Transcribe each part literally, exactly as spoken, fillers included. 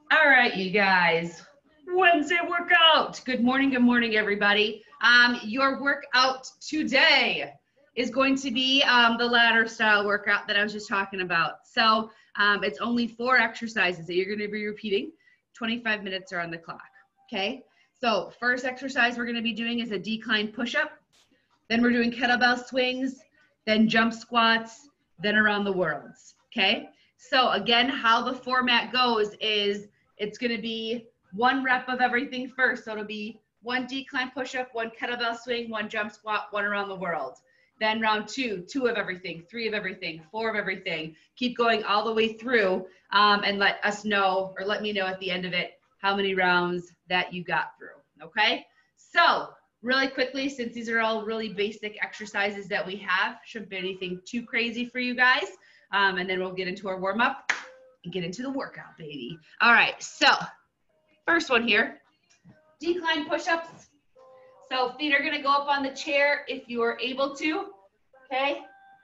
All right, you guys. Wednesday workout. Good morning, good morning, everybody. Um, your workout today is going to be um, the ladder style workout that I was just talking about. So um, it's only four exercises that you're going to be repeating. twenty-five minutes are on the clock. Okay. So first exercise we're going to be doing is a decline push-up. Then we're doing kettlebell swings, then jump squats, then around the worlds. Okay. So again, how the format goes is it's going to be one rep of everything first. So it'll be one decline push-up, one kettlebell swing, one jump squat, one around the world. Then round two, two of everything, three of everything, four of everything. Keep going all the way through um, and let us know, or let me know at the end of it, how many rounds that you got through, okay? So really quickly, since these are all really basic exercises that we have, shouldn't be anything too crazy for you guys. Um, and then we'll get into our warm-up and get into the workout, baby. All right, so first one here, decline push-ups. So feet are gonna go up on the chair if you are able to, okay?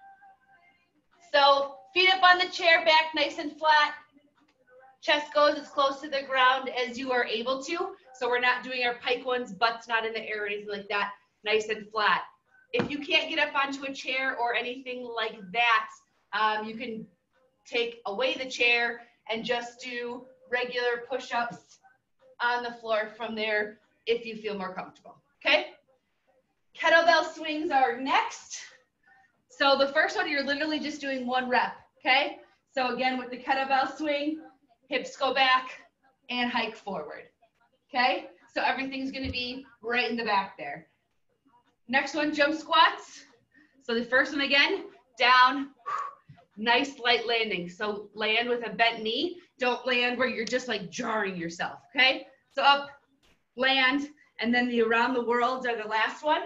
So feet up on the chair, back nice and flat. Chest goes as close to the ground as you are able to. So we're not doing our pike ones, butts not in the air or anything like that, nice and flat. If you can't get up onto a chair or anything like that, um, you can take away the chair and just do regular push-ups on the floor from there if you feel more comfortable, okay? Kettlebell swings are next. So the first one, you're literally just doing one rep, okay? So again, with the kettlebell swing, hips go back and hike forward, okay? So everything's gonna be right in the back there. Next one, jump squats. So the first one again, down, nice light landing. So land with a bent knee. Don't land where you're just like jarring yourself, okay? So up, land, and then the around the worlds are the last one.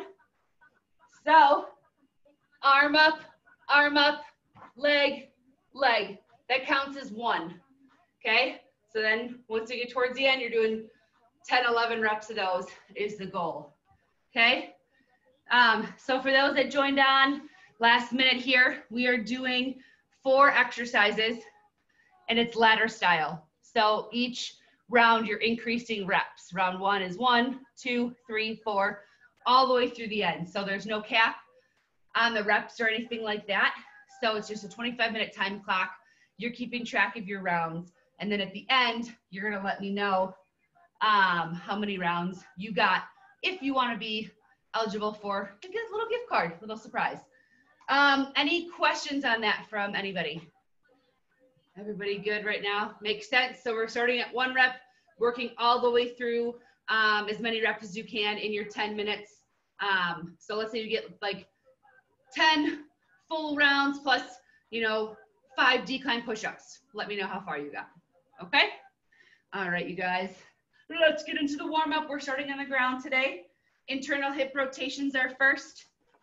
So arm up, arm up, leg, leg. That counts as one, okay? So then once you get towards the end, you're doing ten, eleven reps of those is the goal, okay? Um, so for those that joined on last minute here, we are doing four exercises and it's ladder style. So each round you're increasing reps. Round one is one, two, three, four, all the way through the end. So there's no cap on the reps or anything like that. So it's just a twenty-five minute time clock. You're keeping track of your rounds. And then at the end, you're gonna let me know um, how many rounds you got if you wanna be eligible for a little gift card, little surprise. Um, any questions on that from anybody? Everybody good right now? Makes sense. So we're starting at one rep, working all the way through um, as many reps as you can in your ten minutes. Um, so let's say you get like ten full rounds plus, you know, five decline push-ups. Let me know how far you got, okay? All right, you guys, let's get into the warm-up. We're starting on the ground today. Internal hip rotations are first.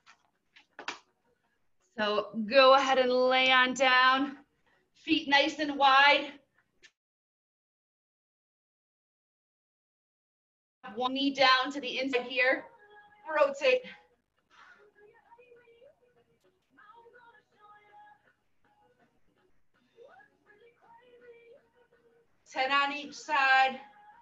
So go ahead and lay on down. Feet nice and wide. One knee down to the inside here. Rotate. ten on each side.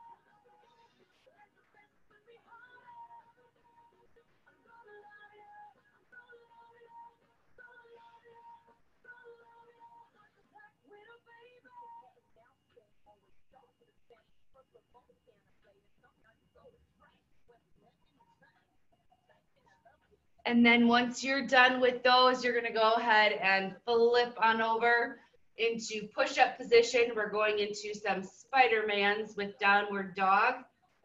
And then once you're done with those, you're gonna go ahead and flip on over into push-up position. We're going into some Spider-Mans with downward dog.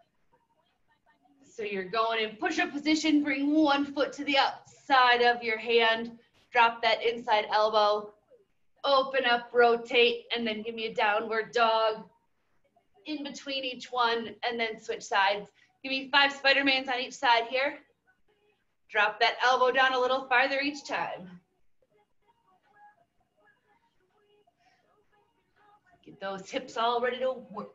So you're going in push-up position, bring one foot to the outside of your hand, drop that inside elbow, open up, rotate, and then give me a downward dog in between each one, and then switch sides. Give me five Spider-Mans on each side here. Drop that elbow down a little farther each time. Get those hips all ready to work.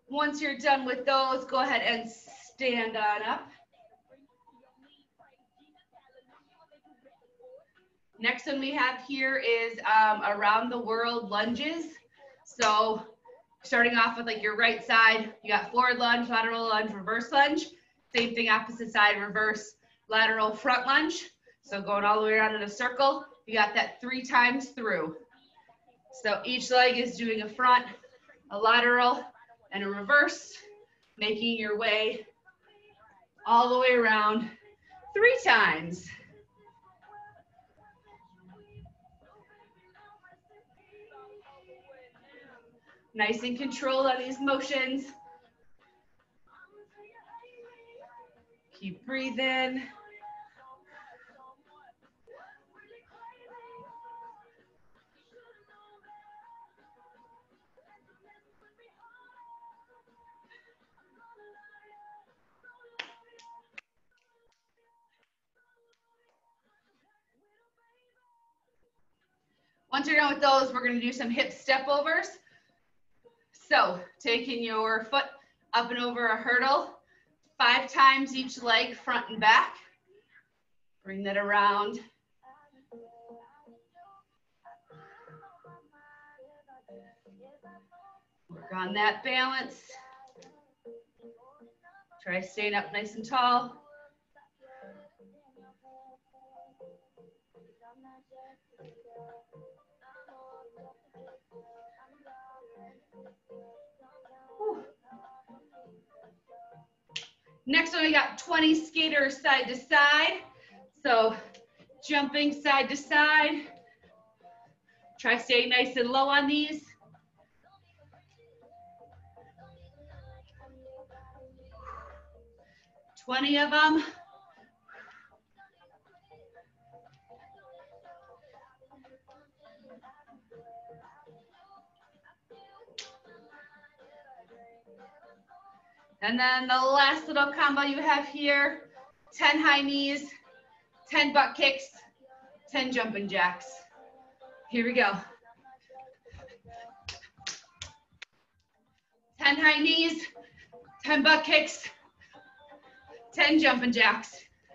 Once you're done with those, go ahead and stand on up. Next one we have here is um, around the world lunges. So starting off with like your right side, you got forward lunge, lateral lunge, reverse lunge. Same thing, opposite side, reverse, lateral, front lunge. So going all the way around in a circle, you got that three times through. So each leg is doing a front, a lateral, and a reverse, making your way all the way around three times. Nice and controlled on these motions. Keep breathing. Once you're done with those, we're going to do some hip step overs. So taking your foot up and over a hurdle, five times each leg, front and back. Bring that around. Work on that balance. Try staying up nice and tall. Whew. Next one, we got twenty skaters side to side. So jumping side to side. Try staying nice and low on these. twenty of them. And then the last little combo you have here, ten high knees, ten butt kicks, ten jumping jacks. Here we go. ten high knees, ten butt kicks, ten jumping jacks.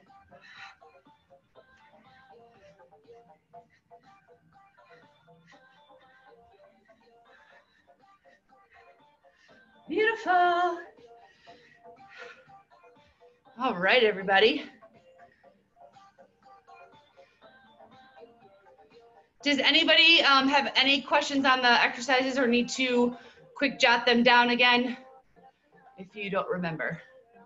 Beautiful. All right, everybody. Does anybody um, have any questions on the exercises or need to quick jot them down again if you don't remember?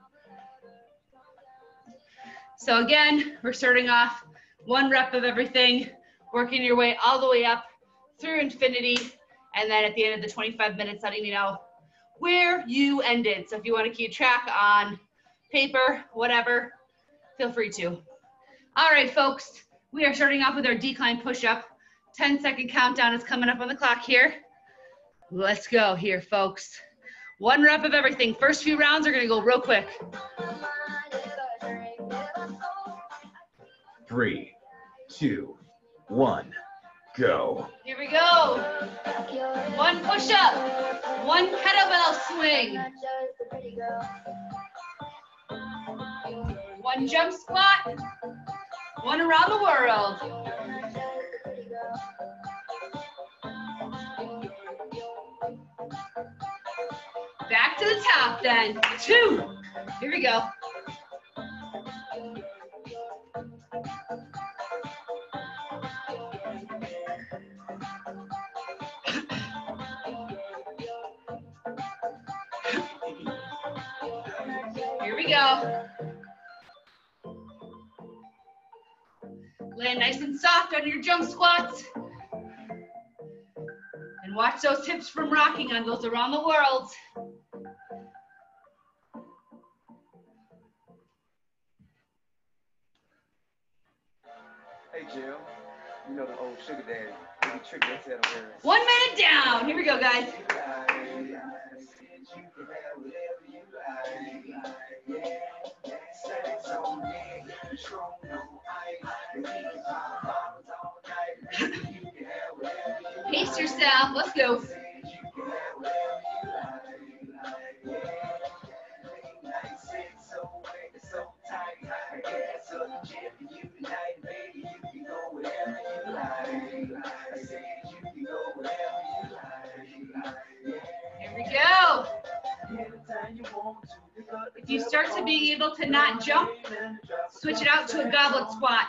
So again, we're starting off one rep of everything, working your way all the way up through infinity, and then at the end of the twenty-five minutes, letting me know where you ended. So if you want to keep track on paper, whatever, feel free to. All right, folks, we are starting off with our decline push-up. ten second countdown is coming up on the clock here. Let's go here, folks. One rep of everything. First few rounds are gonna go real quick. Three, two, one, go. Here we go. One push-up, one kettlebell swing. One jump squat, one around the world. Back to the top then, two. Here we go. Here we go. Land nice and soft on your jump squats. And watch those hips from rocking on those around the world. Hey, Jill, you know the old sugar daddy. Maybe trick that set over there. One minute down. Here we go, guys. Pace yourself. Let's go. If you start to being able to not jump, switch it out to a goblet squat.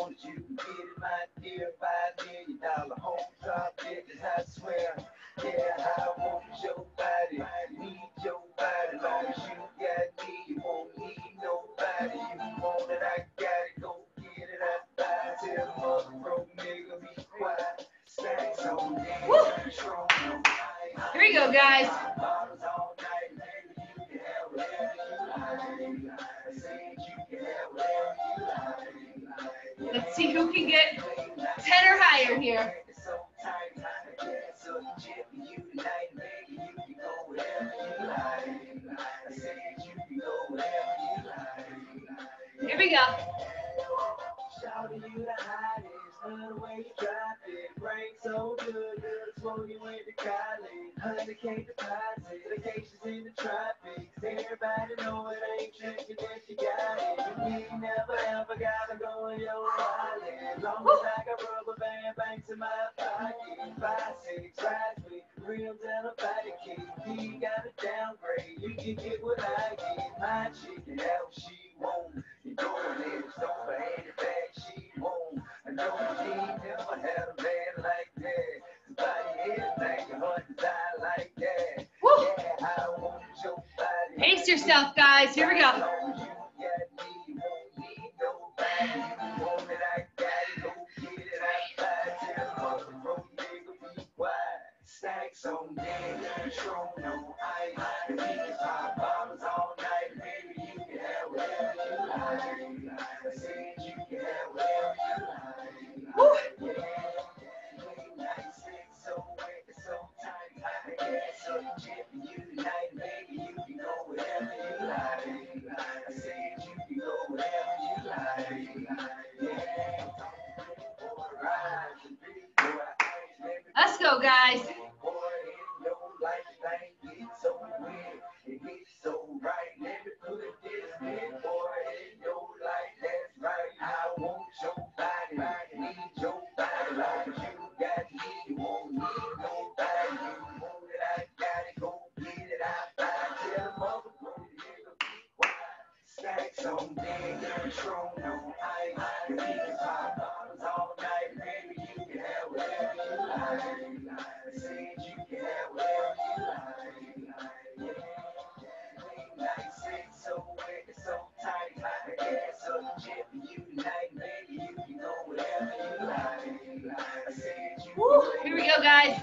Woo. Here we go, guys. Let's see who can get ten or higher here. Here we go. So good, good, slow you went to college. one hundred K deposit, vacations in the tropics. Everybody know it ain't tricking if you got it. You ain't never ever gotta go in your wallet. Long as I got rubber band banks in my pocket. Five, six, rides with rims and a body key. You gotta downgrade, you can get what I get. My chicken out, she won't. You doing it, don't for any bag, she won't. I know she ain't never had a man like that. Body is like a hundred die like that. Woo. Yeah, I want your body. Pace yourself, guys. Here we go. Stacks on deck, control no ice. You can pop bottles all night, baby. You can have whatever you like. I said you can have whatever you like. Woo. Yeah, nice, so wet, so tight. I guess so jet for you tonight, baby. You can go wherever you like. I said you can go wherever you like. Yeah, let's go, guys. Woo, here we go, guys.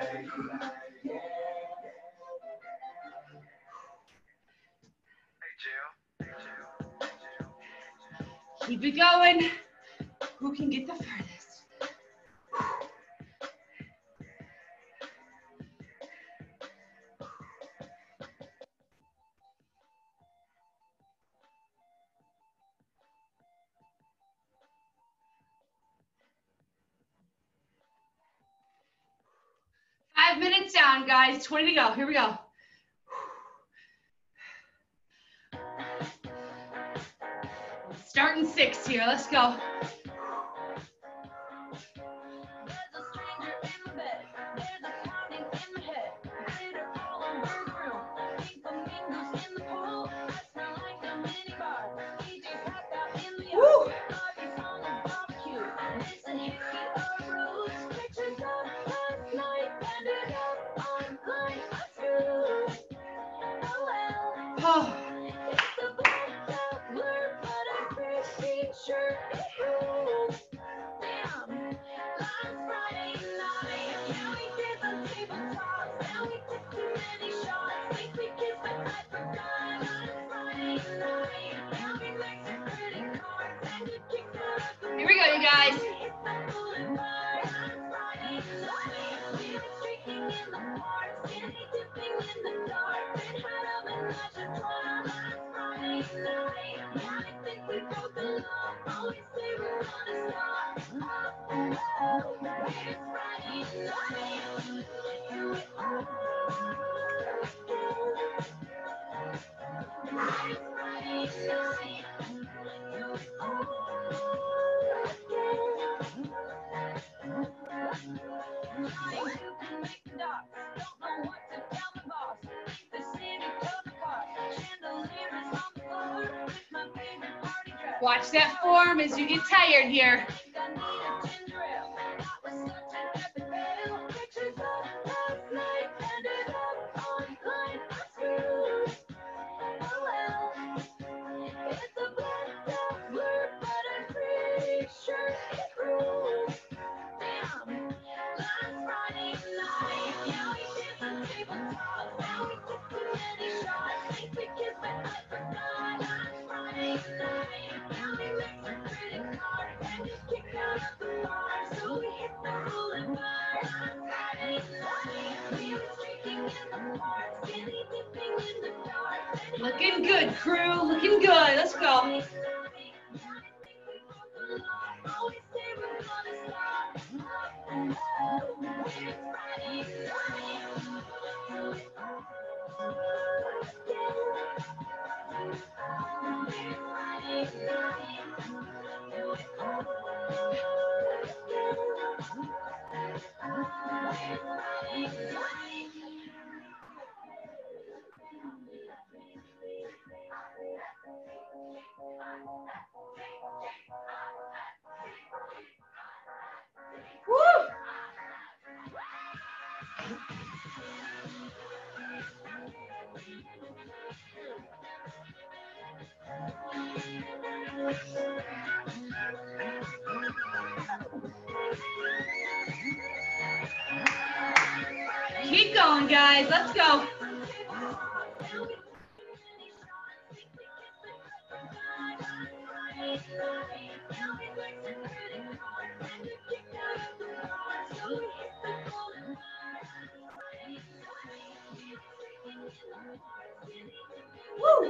Keep it going. Who can get the furthest? Five minutes down, guys. twenty to go. Here we go. Starting six here. Let's go. Woo. Oh. Here we go, you guys. Watch that form as you get tired here. Looking good, crew. Looking good. Let's go. Woo! Keep going, guys. Let's go. Woo!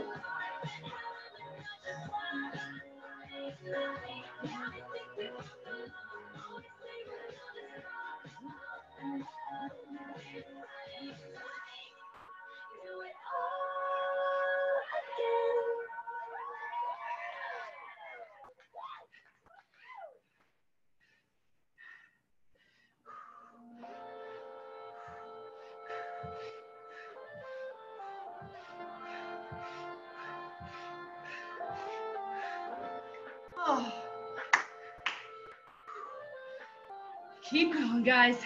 Oh. Keep going, guys.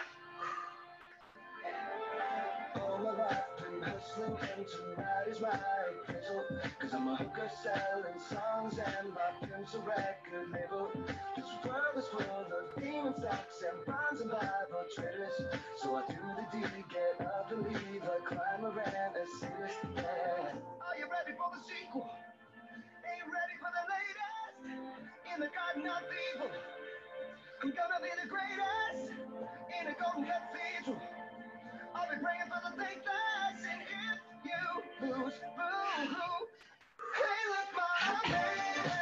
All my life been hustling and tonight is my appraisal. Cause I'm a hooker selling songs and my pimps a record label. This world is full of demon stocks and bonds and Bible traders. So I do the deed, get up and leave a climber and a sadist, yeah. Are you ready for the sequel? Ain't ready for the latest? In the garden of evil, I'm gonna be the greatest. In a golden cathedral, I'll be praying for the faithless. And if you lose, boo-hoo. Hey, look, my baby.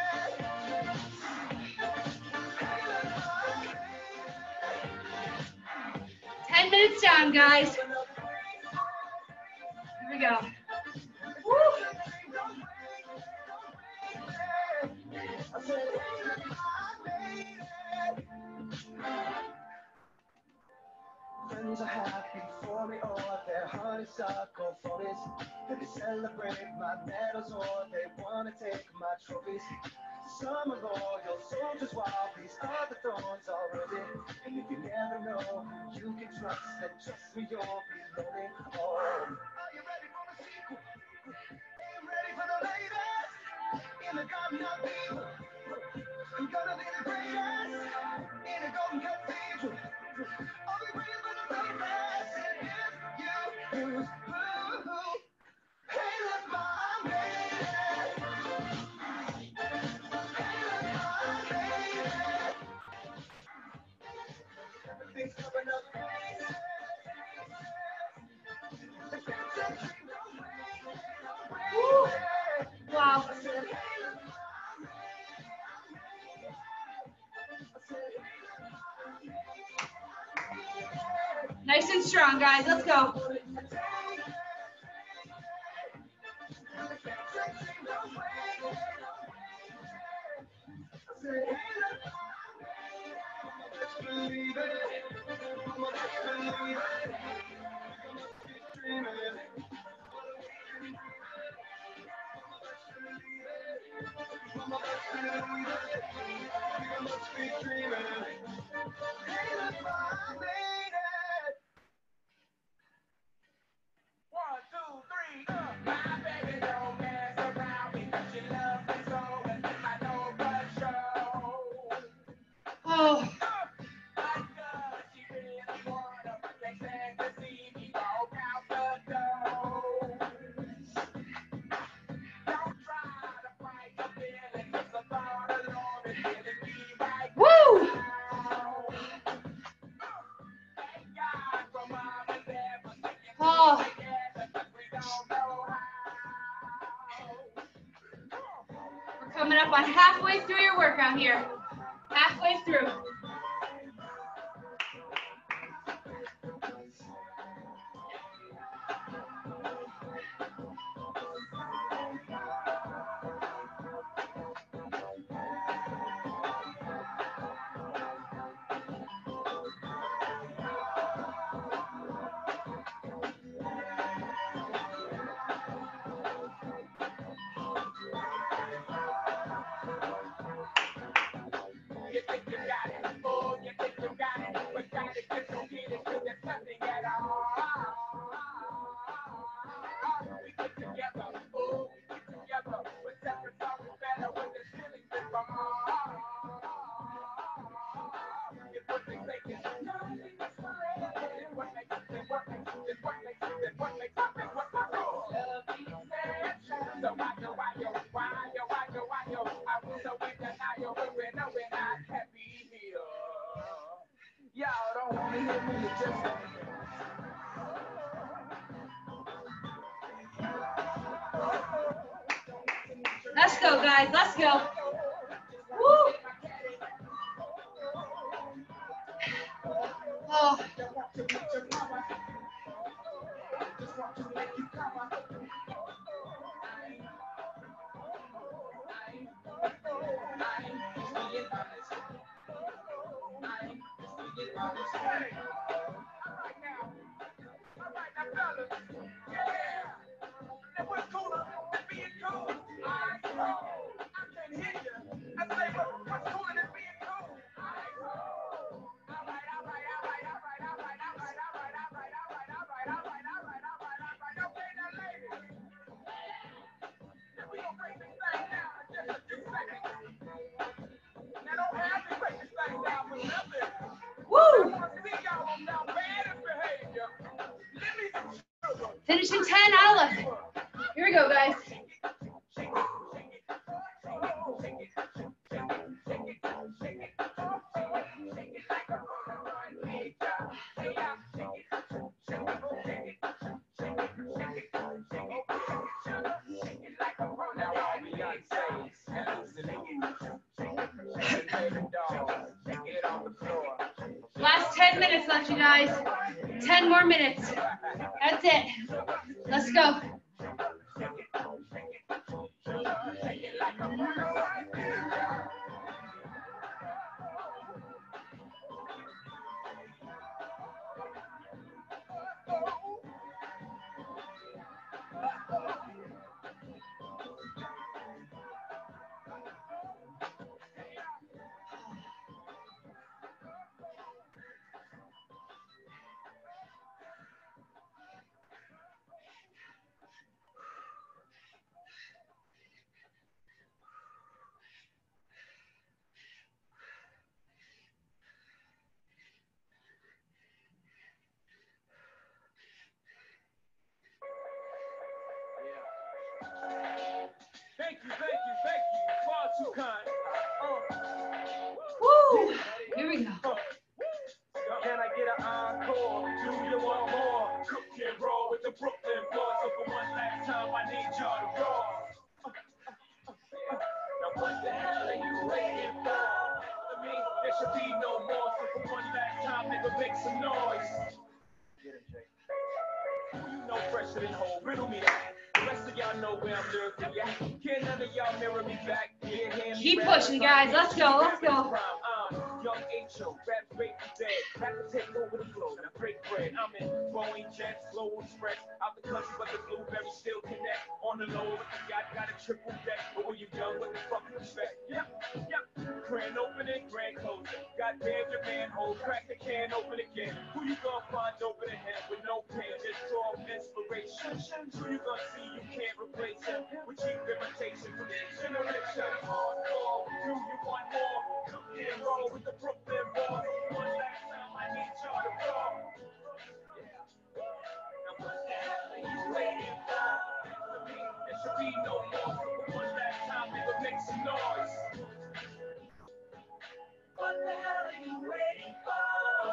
Hey, look, my baby. Ten minutes down, guys. Here we go. Woo! I said, hey, look, my baby. Friends are happy for me, or their honeysuckle phonies. They celebrate my medals, or they wanna take my trophies. Some are loyal soldiers, while these are the thorns already. And if you never know, you can trust that. Trust me, you'll be lonely. Oh, are you ready for the sequel? Are you ready for the latest? In the garden of evil, I'm gonna be the greatest. In a golden cathedral, I'll be praying for the faithless. And if you lose, boo-hoo. Hey, look, my baby. Hey, look, my baby. Everything's coming up crazy. The future dreams don't break, they don't break. Woo! Wow. I said, hey, look, my baby. I said, hey, look, my baby. Nice and strong, guys. Let's go. Oh. Woo! Oh. We're coming up on halfway through your workout here. Halfway through. Let's go, guys. Let's go. Woo. Oh. Woo! Finishing ten out of eleven. Here we go, guys. Last ten minutes left, you guys. ten more minutes. That's it. Let's go. Thank you, thank you, thank you. Far too kind. Woo! Here we go. Can I get an encore? Do you want more? Cook and roll with the Brooklyn boys. So for one last time, I need y'all to roll. Now what the hell are you waiting for? I mean, there should be no more. So for one last time, nigga, make some noise. Get it, Jay. You know fresher than whole. Riddle me that. The rest of y'all know where I'm lurking at. Can none of y'all mirror me back? Yeah, hand me Keep back. pushing, guys. Let's go. Let's go. Uh, young H O, rap break dead. Have to take over the flow, and I break bread. I'm in Boeing jets, slow express. Out the country, but the blueberry still connect. On the low, with the yacht, got a triple deck. But when you young, what the fuck you expect? Yep, yep. Grand opening, grand closing. Goddamn your manhole, crack the can open again. Who you gonna find open a head with no pen? Just draw inspiration. Who you gonna see you can't replace him with cheap imitation from this generation? Hardcore, do you want more? Cook and roll with the Brooklyn boys. One last time, I need y'all to roll. Now what the hell are you waiting for? For me, there should be no more. But one last time, nigga, make some noise. What the hell are you waiting for?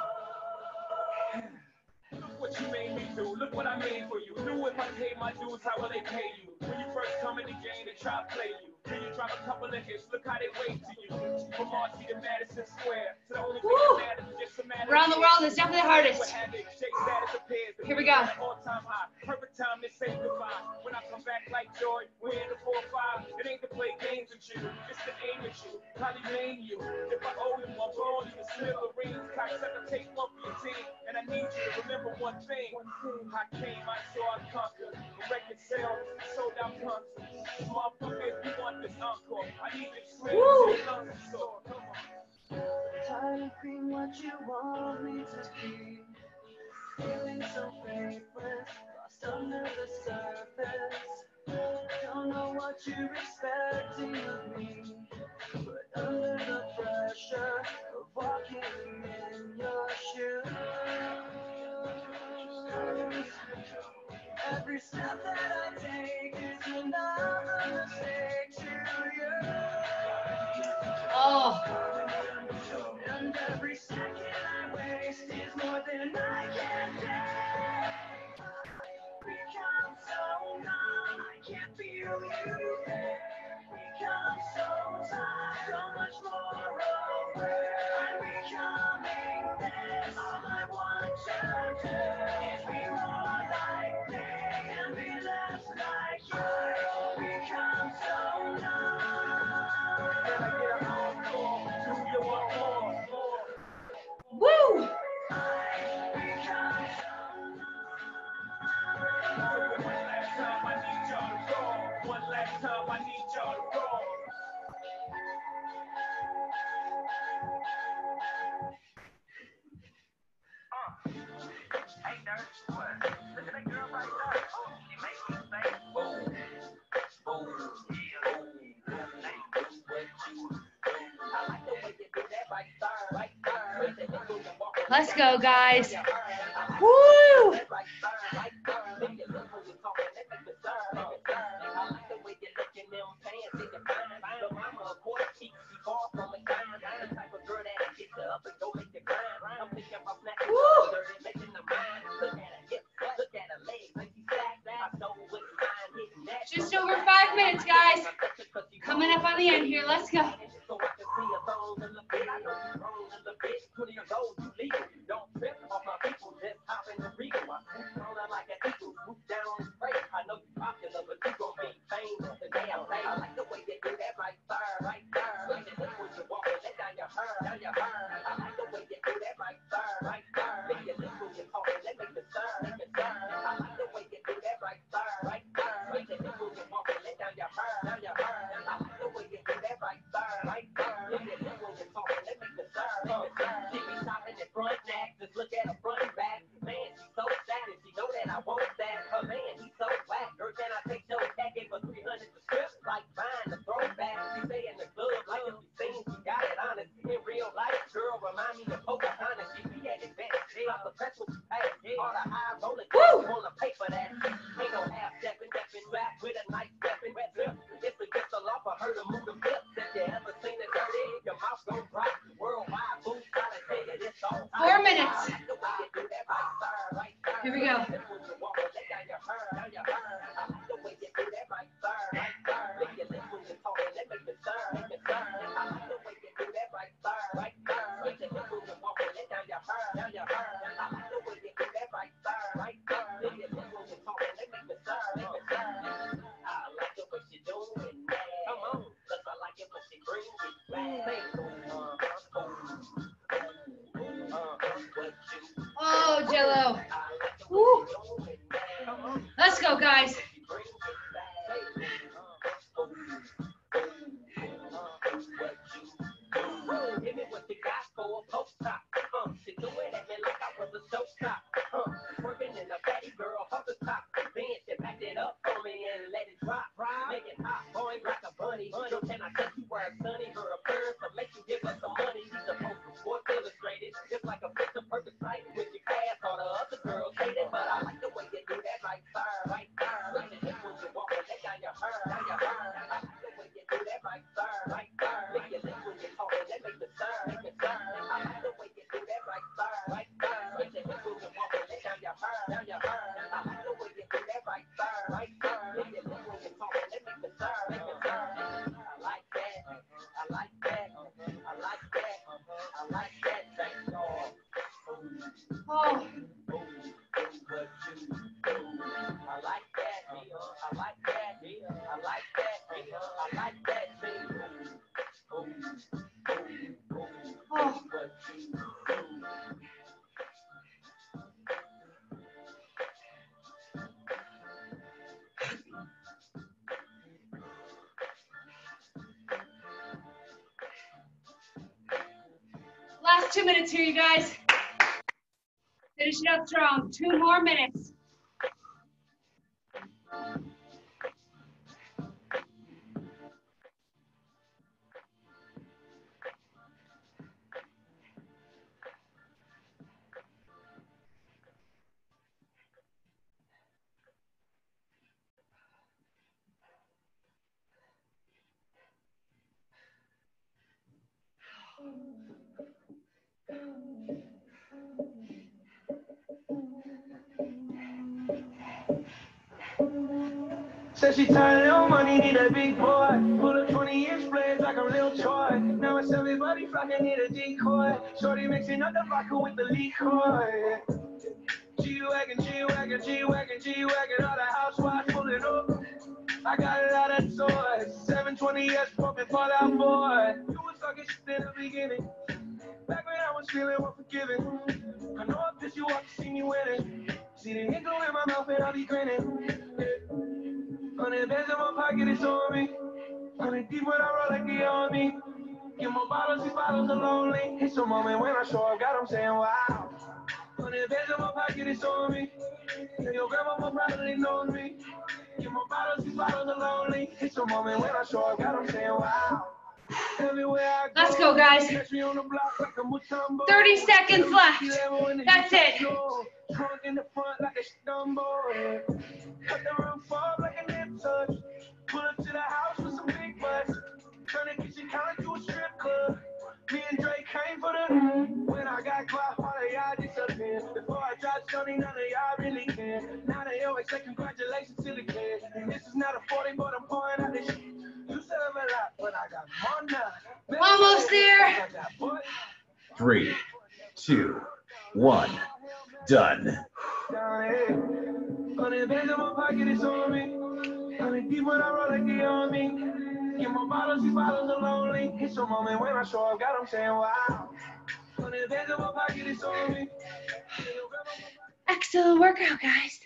Look what you made me do. Look what I made for you. Knew if I paid my dues, how will they pay you? When you first come in the game, they try to play you. Then you drop a couple of hits. Look how they wait to you. From Marcy to Madison Square. To the only thing that matters is just a matter. Around the world is definitely the hardest. Here we go. All-time high. Perfect time to say goodbye. When I come back like Joy, we're in the four five. It ain't to play games with you. It's to aim at you. Probably name you. If I owe him one ball, you can smithereens. Cocksucker, take one for your team. And I need you to remember one thing. I came, I saw, I conquered. The record sales, sold out concerts. Motherfucker, if you want this encore, I need you to swim to the lungs store. Come on. Tired of being what you want me to be. Feeling so faithless, lost under the surface. Don't know what you're expecting of me, but under the pressure of walking in your shoes, every step that I take is another mistake to you. Oh. And every second I waste is more than I can take. Become so numb, I can't feel you there. Become so tired, so much more aware. I'm becoming this. All I want to do is be more like me and be less like you. Become so numb. Can I get a encore? Do you want more? More. Woo! I become so numb. One last time, I need y'all to roll. One last time, I need y'all to roll. Hey, nurse, what? Look at that girl right there. Oh, she makes me say, oh, oh, yeah, oh, hey, what you do? I like the way you do that right there, right there. Let's go, guys. Woo! Just over five minutes, guys. Coming up on the end here. Let's go. guys. Hit me with the gospel post top. Uh, she do it at me like I was a show stop. Uh, working in a fatty girl hover top. Then she backed it up for me and let it drop. Make it hot, boy, like a bunny. So can I tell you where sunny her appearance to make you give us some money? These are posts from Sports Illustrated, just like a picture perfect sight with your class. All the other girls hate it, but I like the way you do that right there, right there. With your hips when you walk and they got your hair, got your hair. I like the way you do that right there, right there. Make your lips when you talk and they make the stir, make the stir. I like the way you do that right there, right there. With your hips when you walk and they got your hair, got your hair. I like the way you do that right there, right there. Make your lips when you talk and they make the stir, make the stir. I like that, I like that, I like that, I like that. Thank y'all. Oh. I like that, I like that, I like that, I like that. Oh. Last two minutes here, you guys. Finish it up strong. Two more minutes. Said she tired of money, need a big boy. Pull up twenty inch blades like I'm Lil Troy. Now it's everybody flocking, need a decoy. Shorty mixing up the vodka with the liquor. G-Wagon, G-Wagon, G-Wagon, G-Wagon, all the housewives pulling up. I got a lot of toys. seven twenty S pumping Fall Out Boy. You was talking shit in the beginning. Back when I was feeling unforgiving. I know I pissed you off to see me winning. See the nickel in my mouth and I'll be grinning. Hundred bands in my pocket, it's on me. Hundred deep when I roll like the army. Get more bottles, these bottles are lonely. It's a moment when I show up, God, I'm saying wow. Hundred bands in my pocket, it's on me. And your grandma will probably know me. Get more bottles, these bottles are lonely. It's a moment when I show up, God, I'm saying wow. Everywhere I go, Let's go, guys. catch me on the block like a Mutombo. thirty seconds left. That's it. Trunk in the front like a stumble. Cut the roof off like a nip touch. Pull up to the house with some big butts. Turn the kitchen counter to a strip club. Me and Drake came for the when I got caught, all of y'all disappeared. Before I dropped Sony, none of y'all really care. Now they always say congratulations to the kid. And this is not a forty, but I'm pouring out this shit. You said I'm a lot, but I got more now. Almost there. Three, two, one, done. Down here. Hundred bands in my pocket, it's on me. Hundred deep when I roll like the army. Get my bottles, these bottles are lonely. It's a moment when I show up, God, I'm saying wow. Hundred bands in my pocket, it's on me. Excellent workout, guys.